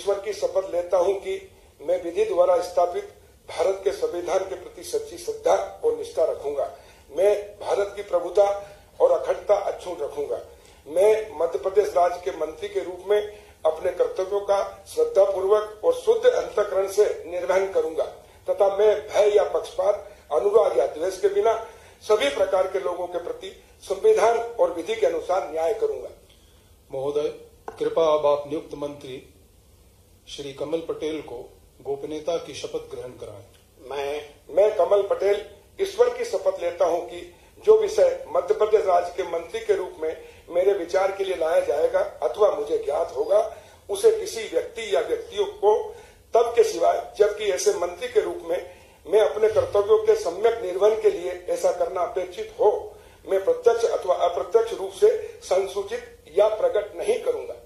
ईश्वर की शपथ लेता हूं कि मैं विधि द्वारा स्थापित भारत के संविधान के प्रति सच्ची श्रद्धा और निष्ठा रखूंगा। मैं भारत की प्रभुता और अखंडता अक्षुण्ण रखूंगा। मैं मध्य प्रदेश राज्य के मंत्री के रूप में अपने कर्तव्यों का श्रद्धापूर्वक और शुद्ध अंतःकरण से निर्वहन करूंगा तथा मैं भय या पक्षपात, अनुराग या द्वेष के बिना सभी प्रकार के लोगों के प्रति संविधान और विधि के अनुसार न्याय करूंगा। महोदय, कृपया अब आप नियुक्त मंत्री श्री कमल पटेल को गोपनीयता की शपथ ग्रहण कराएं। मैं कमल पटेल ईश्वर की शपथ लेता हूं कि जो विषय मध्य प्रदेश राज्य के मंत्री के रूप में मेरे विचार के लिए लाया जाएगा अथवा मुझे ज्ञात होगा, उसे किसी व्यक्ति या व्यक्तियों को तब के सिवाय जबकि ऐसे मंत्री के रूप में मैं अपने कर्तव्यों के सम्यक निर्वहन के लिए ऐसा करना अपेक्षित हो, मैं प्रत्यक्ष अथवा अप्रत्यक्ष रूप से संसूचित या प्रकट नहीं करूंगा।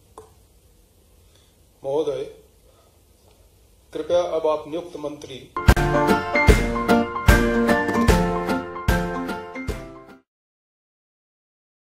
महोदय, कृपया अब आप नियुक्त मंत्री